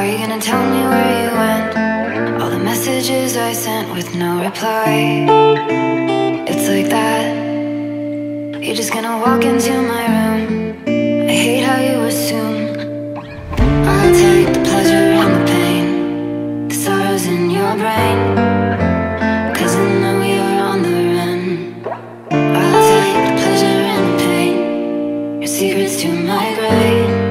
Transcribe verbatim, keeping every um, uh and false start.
Are you gonna tell me where you went? All the messages I sent with no reply. It's like that. You're just gonna walk into my room. I hate how you assume I'll take the pleasure and the pain, the sorrows in your brain, 'cause I know you're on the run. I'll take the pleasure and the pain, your secrets to my grave.